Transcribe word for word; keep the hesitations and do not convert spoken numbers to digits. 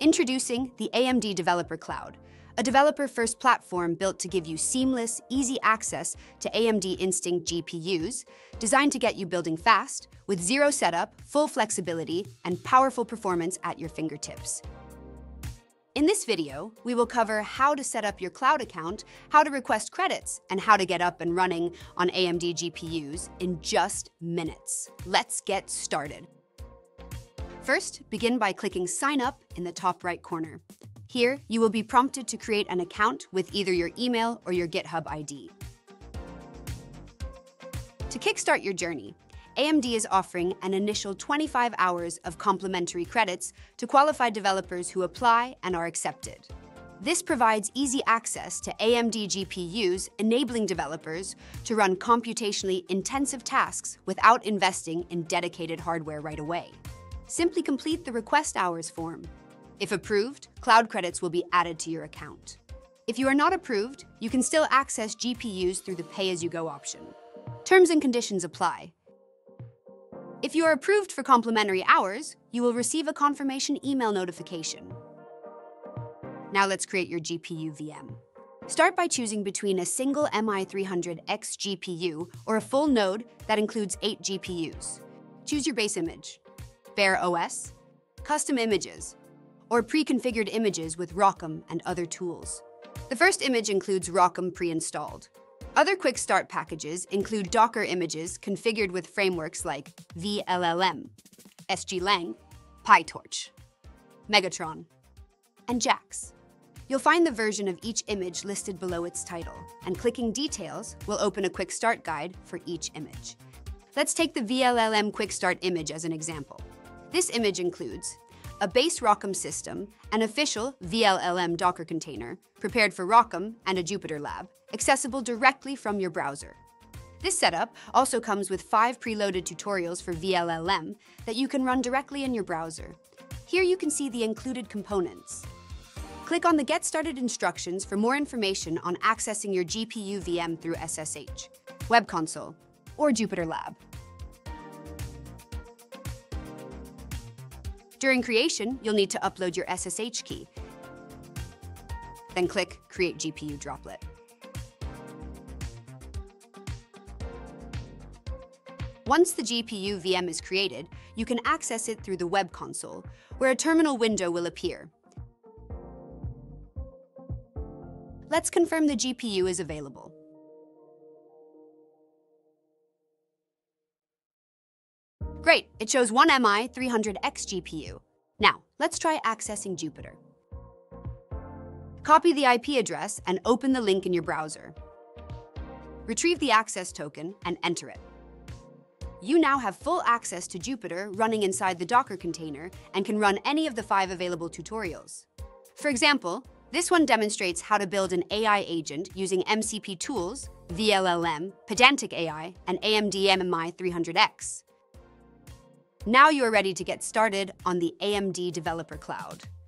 Introducing the A M D Developer Cloud, a developer-first platform built to give you seamless, easy access to A M D Instinct G P Us, designed to get you building fast, with zero setup, full flexibility, and powerful performance at your fingertips. In this video, we will cover how to set up your cloud account, how to request credits, and how to get up and running on A M D G P Us in just minutes. Let's get started. First, begin by clicking Sign Up in the top right corner. Here, you will be prompted to create an account with either your email or your GitHub I D. To kickstart your journey, A M D is offering an initial twenty-five hours of complimentary credits to qualified developers who apply and are accepted. This provides easy access to A M D G P Us, enabling developers to run computationally intensive tasks without investing in dedicated hardware right away. Simply complete the Request Hours form. If approved, cloud credits will be added to your account. If you are not approved, you can still access G P Us through the pay-as-you-go option. Terms and conditions apply. If you are approved for complimentary hours, you will receive a confirmation email notification. Now let's create your G P U V M. Start by choosing between a single M I three hundred X G P U or a full node that includes eight G P Us. Choose your base image, bare O S, custom images, or pre-configured images with ROCm and other tools. The first image includes ROCm pre-installed. Other quick start packages include Docker images configured with frameworks like V L L M, S G Lang, PyTorch, Megatron, and JAX. You'll find the version of each image listed below its title, and clicking Details will open a quick start guide for each image. Let's take the V L L M quick start image as an example. This image includes a base ROCm system, an official V L L M Docker container, prepared for ROCm, and a Jupyter lab, accessible directly from your browser. This setup also comes with five preloaded tutorials for V L L M that you can run directly in your browser. Here you can see the included components. Click on the Get Started instructions for more information on accessing your G P U V M through S S H, Web Console, or Jupyter Lab. During creation, you'll need to upload your S S H key. Then click Create G P U Droplet. Once the G P U V M is created, you can access it through the Web Console, where a terminal window will appear. Let's confirm the G P U is available. Great, it shows one M I three hundred X G P U. Now, let's try accessing Jupyter. Copy the I P address and open the link in your browser. Retrieve the access token and enter it. You now have full access to Jupyter running inside the Docker container and can run any of the five available tutorials. For example, this one demonstrates how to build an A I agent using M C P tools, V L L M, Pedantic A I, and A M D M I three hundred X. Now you are ready to get started on the A M D Developer Cloud.